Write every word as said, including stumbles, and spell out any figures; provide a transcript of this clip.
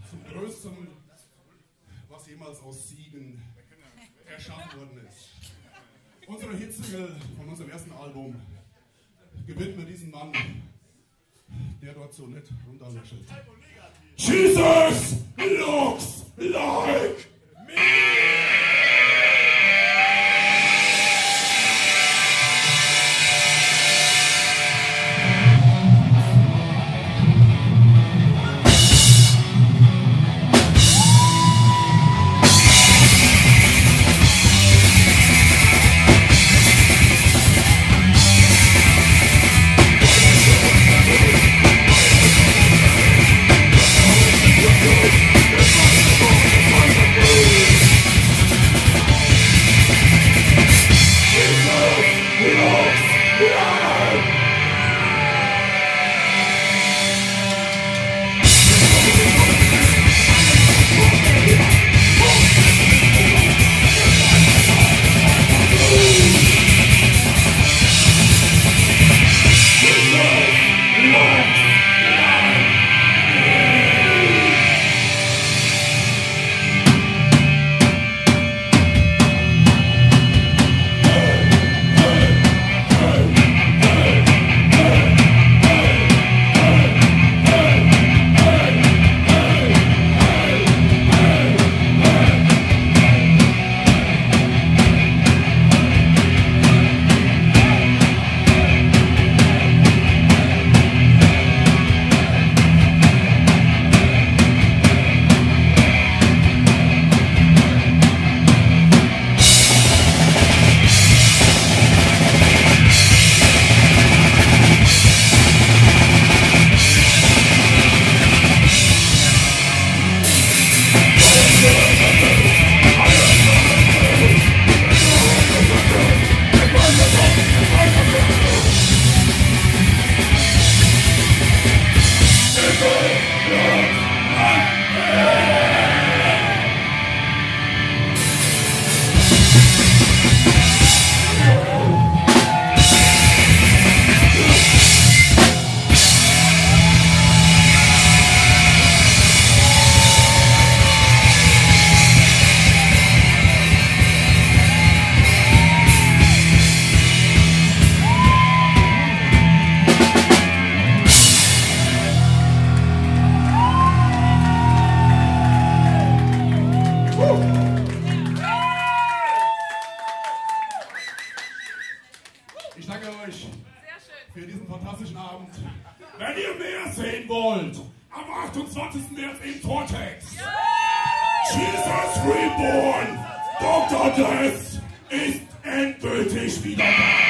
zum Größten, was jemals aus Siegen erschaffen worden ist. Unsere Hitsingle von unserem ersten Album gewidmet diesen Mann, der dort so nett runterlächelt. Jesus looks like me! Ich danke euch für diesen fantastischen Abend. Wenn ihr mehr sehen wollt, am achtundzwanzigsten März im Vortex. Jesus Reborn, Doktor Death ist endgültig wieder da.